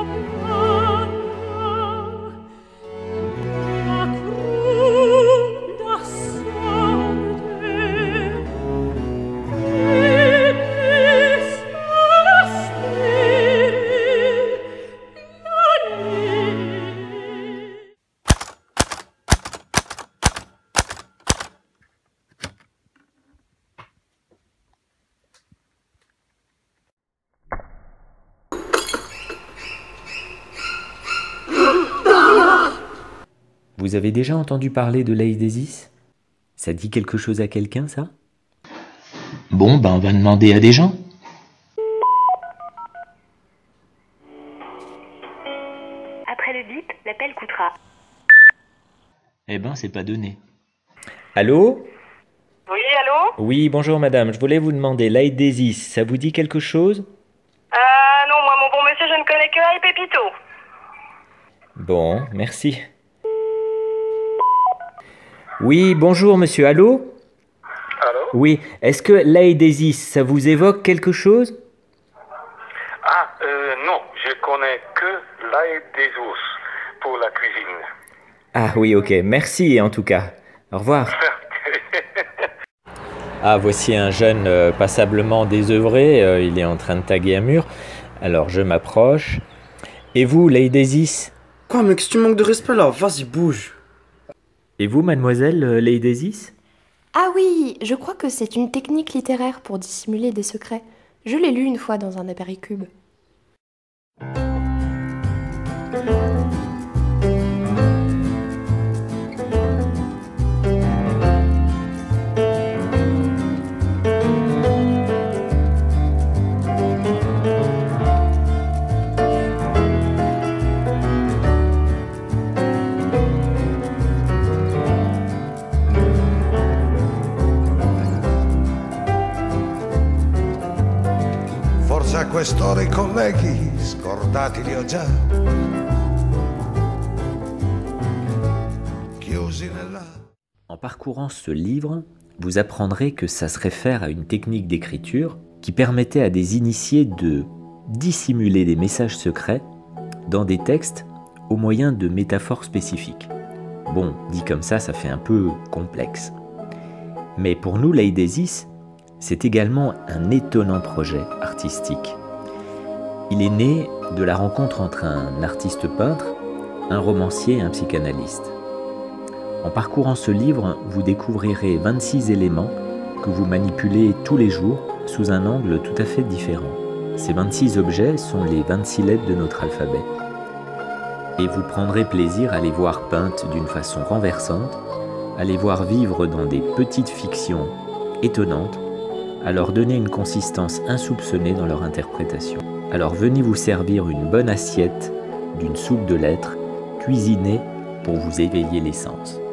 Vous avez déjà entendu parler de l'Aïdésis? Ça dit quelque chose à quelqu'un, ça? Bon, ben on va demander à des gens. Après le bip, l'appel coûtera. Eh ben, c'est pas donné. Allô? Oui, allô? Oui, bonjour madame, je voulais vous demander, l'Aïdésis, ça vous dit quelque chose? Non, moi, mon bon monsieur, je ne connais que Aïe Pépito. Bon, merci. Oui, bonjour monsieur, allô? Allô? Oui, est-ce que l'Aïdésis, ça vous évoque quelque chose? Non, je connais que l'ail des os pour la cuisine. Ah oui, ok, merci en tout cas. Au revoir. Ah, voici un jeune passablement désœuvré, il est en train de taguer un mur. Alors je m'approche. Et vous, l'Aïdésis? Quoi, mec, si tu manques de respect là, vas-y, bouge. Et vous, mademoiselle l'Aïdésis? Ah oui, je crois que c'est une technique littéraire pour dissimuler des secrets. Je l'ai lu une fois dans un apéricube. Forse a quest'ora i colleghi scordati li ho già. Chiusi nella... En parcourant ce livre, vous apprendrez que ça se réfère à une technique d'écriture qui permettait à des initiés de dissimuler des messages secrets dans des textes au moyen de métaphores spécifiques. Bon, dit comme ça fait un peu complexe. Mais pour nous, l'Aïdésis, c'est également un étonnant projet artistique. Il est né de la rencontre entre un artiste peintre, un romancier et un psychanalyste. En parcourant ce livre, vous découvrirez 26 éléments que vous manipulez tous les jours sous un angle tout à fait différent. Ces 26 objets sont les 26 lettres de notre alphabet. Et vous prendrez plaisir à les voir peintes d'une façon renversante, à les voir vivre dans des petites fictions étonnantes, à leur donner une consistance insoupçonnée dans leur interprétation. Alors venez vous servir une bonne assiette d'une soupe de lettres, cuisinée pour vous éveiller les sens.